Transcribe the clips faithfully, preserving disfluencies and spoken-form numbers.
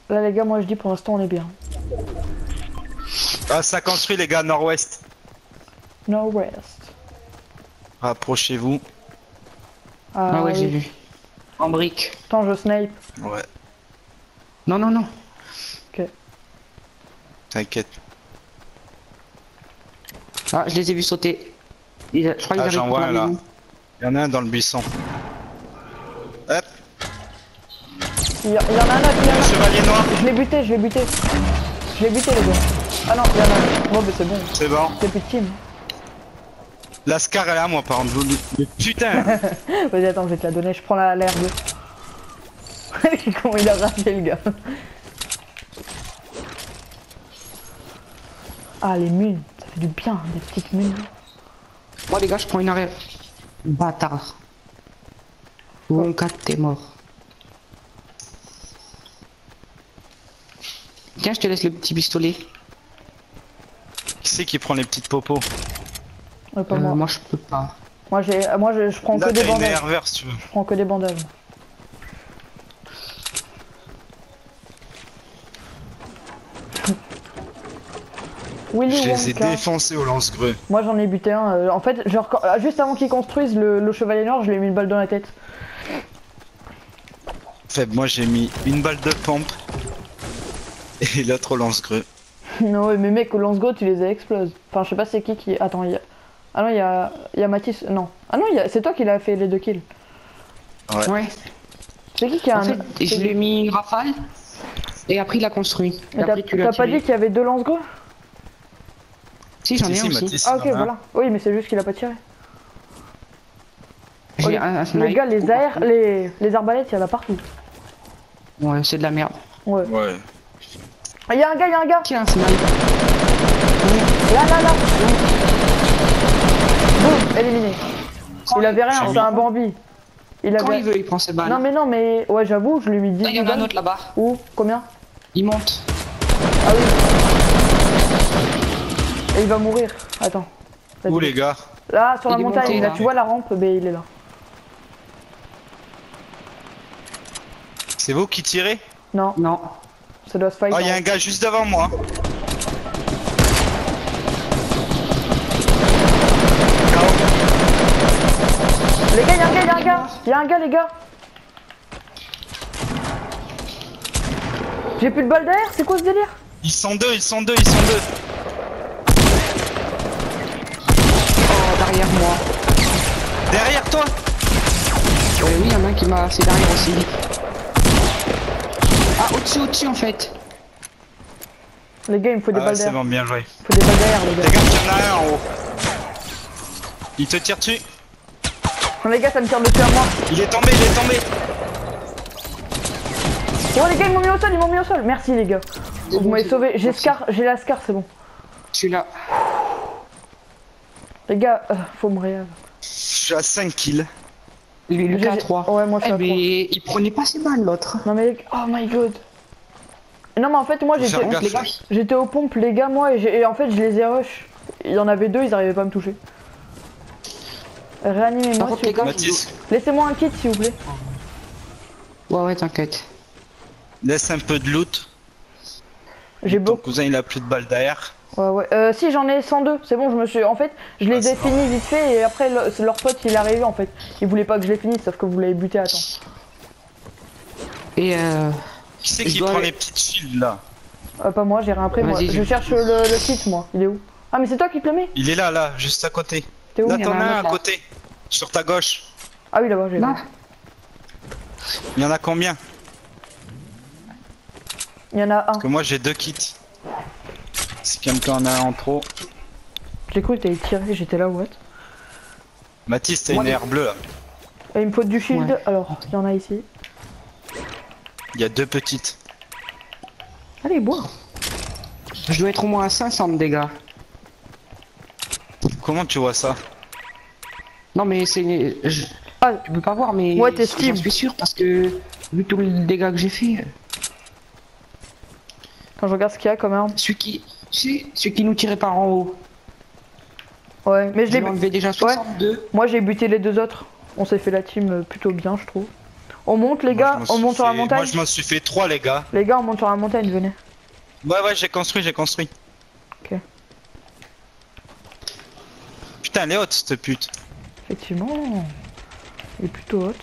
Là les gars, moi je dis pour l'instant on est bien. Ah, ça construit les gars, nord-ouest. Nord-ouest. Rapprochez-vous. Ah, Ah ouais, oui. j'ai vu. En brique. Attends, je snipe. Ouais, Non, non, non. Ok. t'inquiète. Ah, je les ai vus sauter. Ils- Je crois qu'ils Ah, avaient j'en vois la un là. maison. Il y en a un dans le buisson. Hop, Il y, a- il y en a un autre, il il y y a en un a... chevalier noir. Je l'ai buté, je l'ai buté. Je l'ai buté les gars. Ah non, il y en a un. Bon, mais c'est bon. C'est bon. C'est plus de team. La Scar est là, moi, par exemple. Mais putain. Vas-y, attends, je vais te la donner. Je prends la, la R deux. Comment il a raté le gars. Ah, les munes. Ça fait du bien, des petites munes. Moi, les gars, je prends une arrêt. Bâtard. Ou en quatre, t'es mort. Tiens, je te laisse le petit pistolet. Qui c'est qui prend les petites popos? Ouais, pas Euh, moi. moi, je peux pas. Moi, j'ai, moi je, je prends Là, que des t'as une bandages. nerveur si tu veux. Je prends que des bandages. Willy Je les ai Wonka. défoncés au lance-greux. Moi j'en ai buté un. euh, en fait, genre, quand- juste avant qu'ils construisent le, le chevalier noir, je lui ai mis une balle dans la tête. Faible, moi j'ai mis une balle de pompe. Et l'autre au lance-greux. Non, mais mec, au lance-go, tu les exploses. Enfin, je sais pas c'est qui qui. Attends, il y a. Ah non, il y a. Il y a Mathis. Non. Ah non, il y a... c'est toi qui l'as fait les deux kills. Ouais. Ouais. C'est qui qui a En un. fait, c'est je qui lui ai mis une rafale. Et après, il a construit. Et Mais t'as après, tu l'as t'as pas tiré. dit qu'il y avait deux lance-go? Si, j'en Si, ai si, un aussi. Mathis, Ah, il ok, en a un. voilà. Oui, mais c'est juste qu'il a pas tiré. J'ai Oh, les- un, un Les snipe. gars, les A R, les, les arbalètes, il y en a partout. Ouais, c'est de la merde. Ouais. Ouais. Ah, il y a un gars, il y a un gars. Tiens, un snipe. Là, là, là. Boum, éliminé. Il avait rien, J'ai c'est un Bambi. Il Quand avait. il veut, il prend ses balles. Non, mais non, mais. Ouais, j'avoue, je lui ai mis dix Là, il y en a un balles. autre là-bas. Où? Combien? Il monte. Ah oui. Et il va mourir. Attends. Vas-y. Où les gars? Là, sur la Il est montagne, monté, là, là. tu vois la rampe, ben il est là. C'est vous qui tirez? Non, Non. ça doit se fight. Oh, il y a hein. un gars juste devant moi. Les gars, il y a un gars, il y a un gars. Il y a un gars, les gars. J'ai plus de balles derrière, c'est quoi ce délire? Ils sont deux, ils sont deux, ils sont deux. Oh, derrière moi. Derrière toi. Euh, oui, il y en a un qui m'a. C'est derrière aussi. Ah, au-dessus, au-dessus en fait. Les gars, il me faut des Ah, balles c'est derrière. bon, bien joué. Il faut des balles derrière, les Les gars. gars, il y en a un en haut. Il te tire dessus. Non, les gars, ça me tire dessus à moi. Il est tombé, il est tombé. Oh, les gars, ils m'ont mis au sol, ils m'ont mis au sol. Merci, les gars. Vous bon, m'avez c'est sauvé. bon. J'ai Merci. Scar, j'ai la Scar, c'est bon. Je suis là. Les gars, euh, faut me réel. Je suis à cinq kills. Lui, Lucas à J'ai- trois. Ouais, moi je suis Eh, à trois. mais il prenait pas ses balles l'autre. Non, mais les gars, oh my god. Non, mais en fait, moi Faut j'étais. faire gaffe. Les gars, J'étais aux pompes, les gars, moi, et, j'ai- et en fait, je les ai rush. Il y en avait deux, ils arrivaient pas à me toucher. par Réanimez-moi, contre, s'il les vous plaît. gars, Mathis, Laissez-moi un kit, s'il vous plaît. ouais, ouais, t'inquiète. laisse un peu de loot. J'ai Ton beaucoup. cousin, il a plus de balles derrière. Ouais, ouais. Euh, si, j'en ai cent deux, c'est bon, je me suis. En fait, je les Ah, ai c'est finis vite fait, et après, le- c'est leur pote, il est arrivé, en fait. Il voulait pas que je les finisse, sauf que vous l'avez buté à temps. Et euh. Qui c'est Je qui dois prend aller- les petites shields là? Euh, pas moi, j'ai rien pris, moi. Vas-y, Je j'ai- cherche le, le kit, moi. Il est où? Ah, mais c'est toi qui te le mets? Il est là, là, juste à côté. T'es où? Là, Il y en t'en a as un un autre, à là. côté. Sur ta gauche. Ah oui, là-bas, j'ai. Là. Il y en a combien? Il y en a un. Parce que moi, j'ai deux kits. Si quelqu'un en a un en trop. J'ai cru que t'allais tirer, j'étais là, what? Mathis, t'as Moi, une les- air bleue là. Et il me faut du shield. Ouais. Alors, il y en a ici. Il y a deux petites. Allez, bois. Je dois être au moins à cinq cents de dégâts. Comment tu vois ça? Non, mais c'est. je- Ah, Tu peux pas voir, mais. Ouais, t'estimes. Je suis sûr parce que. Vu tous les dégâts que j'ai fait. quand je regarde ce qu'il y a comme arme. Celui qui. Tu sais, celui qui nous tirait par en haut. Ouais, mais je Je l'ai l'ai enlevé déjà soixante-deux. Moi, j'ai buté les deux autres. On s'est fait la team euh, plutôt bien, je trouve. On monte les Moi, gars, je m'en on suis monte sur la fait- montagne. Moi je m'en suis fait trois les gars. Les gars, on monte sur la montagne, venez. Ouais ouais j'ai construit, j'ai construit. Ok. Putain elle est haute cette pute. Effectivement. Elle est plutôt haute.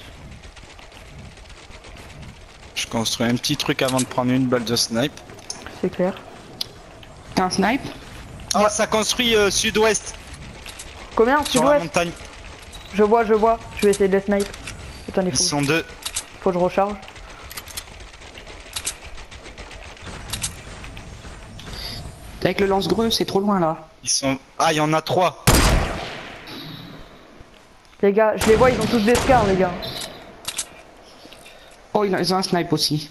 Je construis un petit truc avant de prendre une balle de snipe. C'est clair. T'as un snipe? Ah ça construit euh, sud-ouest Combien? sur la Sud-ouest? montagne. Je vois, je vois. Je vais essayer de les snipe. Attendez, Ils faut, sont deux. faut que je recharge. Avec le lance-greux, c'est trop loin là. Ils sont. Ah il y en a trois. Les gars, je les vois, ils ont tous des scars, les gars. Oh, ils ont ils ont un snipe aussi.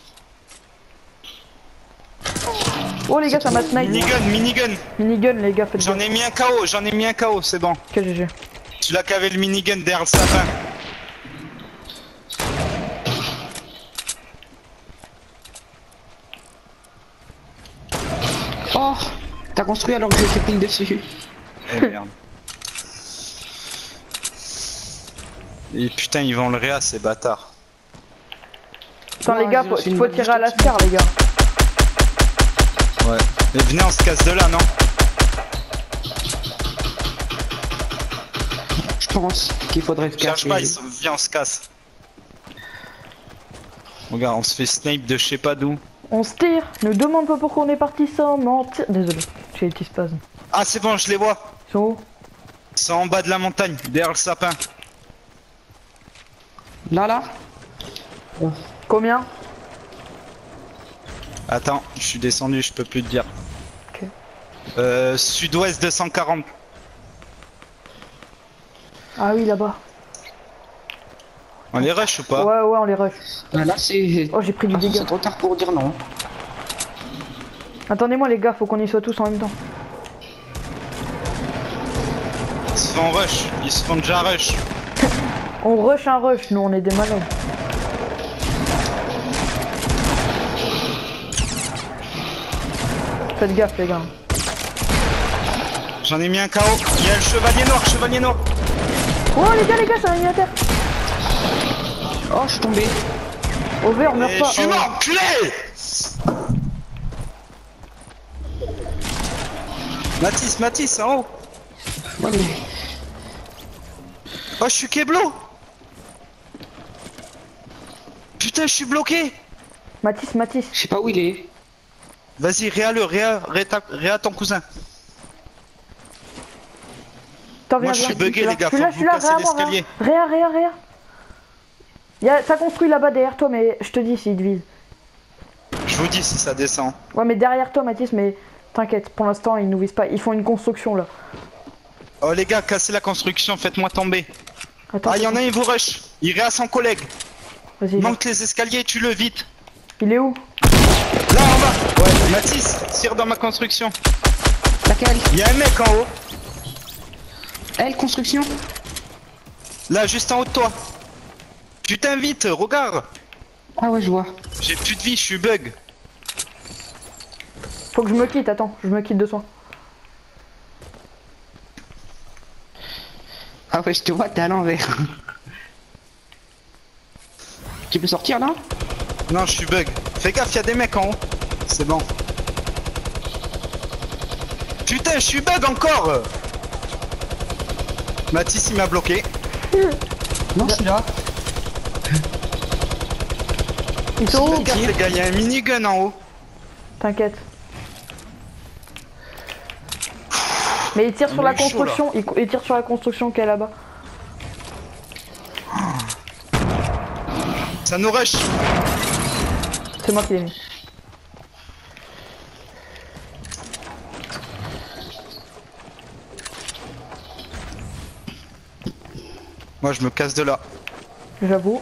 Oh, les gars, ça m'a snipe. Minigun, minigun. Minigun, les gars, faites J'en ai mis un K O, j'en ai mis un K O, c'est bon. Ok, G G. Celui-là qui avait le minigun derrière le sapin. Oh, t'as construit alors que j'ai fait pile dessus. Eh merde. Et putain ils vont le réa ces bâtards. Attends, Ouais, les gars, j'ai faut, reçu une faut balle tirer à la juste scar, les gars. Ouais. Mais venez on se casse de là non? Je pense qu'il faudrait se Cherche cacher. pas, ils sont... viens on se casse. Regarde on se fait snipe de je sais pas d'où. On se tire. Ne demande pas pourquoi on est parti sans mentir. Désolé, j'ai les petits spasmes. Ah c'est bon je les vois. Ils sont où? Ils sont en bas de la montagne, derrière le sapin. Là, là. Combien? Attends, je suis descendu, je peux plus te dire. Ok. Euh, sud-ouest deux cent quarante. Ah oui, là-bas. On les rush ou pas? Ouais, ouais, on les rush. Ah, là, c'est. Oh, j'ai pris du Ah, dégât. c'est trop tard pour dire non. Attendez-moi, les gars, faut qu'on y soit tous en même temps. Ils se font rush, ils se font déjà rush. On rush un rush, nous, on est des malades. Faites gaffe, les gars. J'en ai mis un K O. Il y a le chevalier noir, chevalier noir. Oh, les gars, les gars, ça m'a mis à terre. Oh, je suis tombé. Au vert, on meurt Et pas. je suis Oh. mort, culé. Mathis, Mathis, en haut. Ouais, mais. Oh, je suis Keblo. Putain, je suis bloqué. Mathis, Mathis. Je sais pas où il est. Vas-y, réa-le, réa, réa, ta- réa ton cousin. Attends, Moi, viens, je suis viens, bugué, là, les gars, Je suis faut là, que je suis vous là, cassiez réa, moi, l'escalier. réa, réa, réa. Y'a, ça construit là-bas derrière toi, mais je te dis s'il te vise. Je vous dis si ça descend. Ouais, mais derrière toi, Mathis, mais t'inquiète, pour l'instant, ils nous visent pas. Ils font une construction là. Oh, les gars, cassez la construction, faites-moi tomber. Attends, Ah, il y en a un, il vous rush. Il réa son collègue. vas-y. Manque les escaliers, tue-le vite. Il est où? Là, en bas. Ouais, Mathis, tire dans ma construction. Laquelle? Il y a un mec en haut. Elle, construction? Là, juste en haut de toi. Putain, vite, regarde. Ah ouais, je vois. J'ai plus de vie, je suis bug. Faut que je me quitte, attends, je me quitte de soin. Ah ouais, je te vois, t'es à l'envers. Tu peux sortir là? Non, je suis bug. Fais gaffe, il y a des mecs en haut. C'est bon. Putain, je suis bug encore. Mathis, il m'a bloqué. Non, je suis là. Ils sont où? Faites gaffe, les gars, il y a un minigun en haut. T'inquiète. Mais ils tirent sur On la est chaud, construction, ils, ils tirent sur la construction qui est là-bas. Ça nous rush. C'est moi qui l'ai mis. Moi, je me casse de là. J'avoue.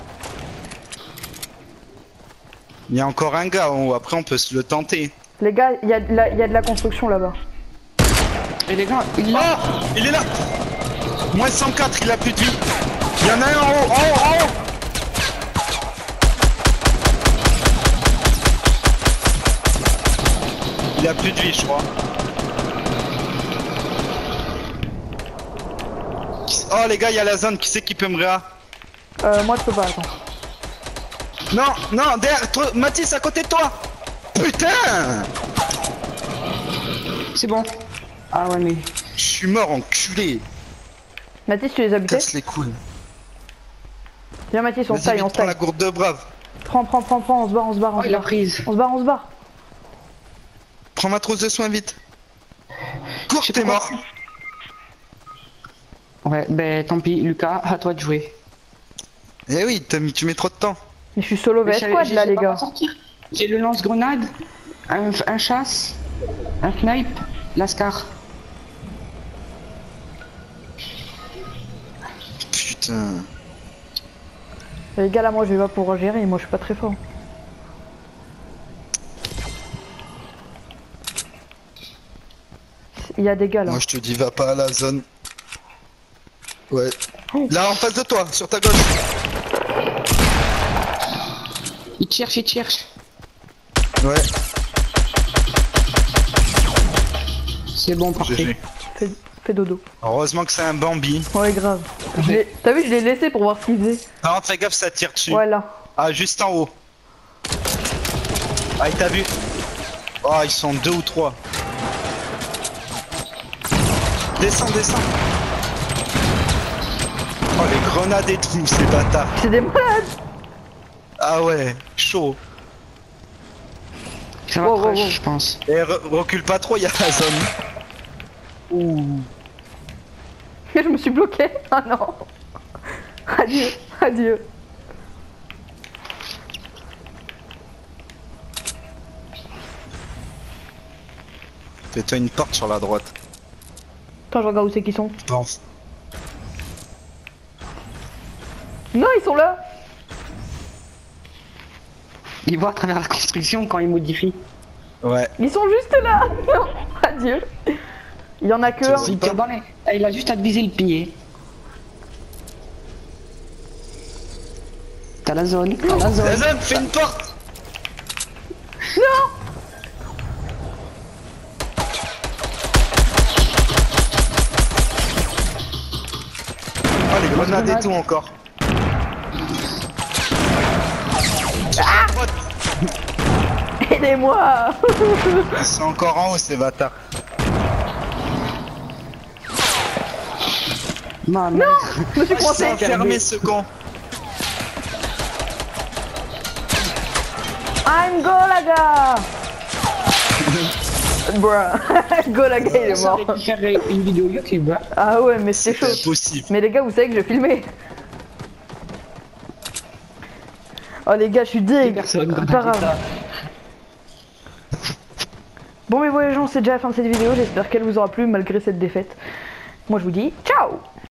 Il y a encore un gars en haut. Après, on peut se le tenter. Les gars, il y, a de la- il y a de la construction là-bas. Et les gars, il l'a. Oh, il est là. Moins cent quatre, il a plus de vie. Il y en a un en haut, en haut, en haut. Il a plus de vie, je crois. Oh les gars, il y a la zone, qui c'est qui peut me réa? Euh, moi je peux pas, attends. Non, non, derrière toi, Mathis, à côté de toi. Putain. C'est bon. Ah ouais, mais. Je suis mort, enculé. Mathis, tu les as butés? Casse les couilles. Viens Mathis, on se Vas-y, taille, vite, on se prends la taille. gourde de brave. Prends, prends, prends, prends, on se barre, on se barre, on Oh, se il a barre. prise. On se barre, on se barre. Prends ma trousse de soins vite. Cours, sais t'es pas mort. Ouais, ben tant pis, Lucas, à toi de jouer. Eh oui, t'as mis- tu mets trop de temps. Mais je suis solo Mais V S je- squad je là sais les pas gars. m'en sortir. J'ai le lance-grenade, un, un chasse, un snipe, l'ascar. Putain. Les gars là moi je vais pas pouvoir gérer, moi je suis pas très fort. Il y a des gars là. Moi je te dis, va pas à la zone. Ouais. Là en face de toi, sur ta gauche. Il te cherche, il te cherche. Ouais. C'est bon, G parfait. G. Fais, fais dodo. Heureusement que c'est un Bambi. Ouais grave. Je l'ai- T'as vu je l'ai laissé pour voir ce qu'il faisait. Non, fais gaffe, ça tire dessus. Ouais là. Ah, juste en haut. Ah, il t'a vu. Oh, ils sont deux ou trois. Descends, descends. Oh, les grenades et tout, ces bâtards. C'est des malades. Ah ouais, chaud. Ça va Wow, wow, crush, wow. je pense. Et re- recule pas trop, il y a la zone. Ouh. Je me suis bloqué. Ah non. Adieu. Adieu. Fais-toi une porte sur la droite. Attends je regarde où c'est qu'ils sont. Pense. Non ils sont là. Il voit à travers la construction quand il modifie. Ouais. Ils sont juste là. Non. Adieu. Il y en a que C'est un. bon. Il tire dans les- Ah, il a juste à te viser le pied. T'as la zone, t'as la La zone. zone, fais une porte. Oh, les grenades et tout encore. Aidez-moi. Ils sont encore en haut, ces bâtards. Ma mère. Je me suis Oh, coincé. c'est enfermé ce con. I'm Golaga. Bruh. Golaga il est Ça mort. aurait pu faire une vidéo YouTube. Hein. Ah ouais mais c'est chaud. C'est impossible. Mais les gars vous savez que je filmais. Oh les gars je suis deg. Personne. C'est pas grave. Bon mais voilà les gens c'est déjà la fin de cette vidéo. J'espère qu'elle vous aura plu malgré cette défaite. Moi je vous dis ciao.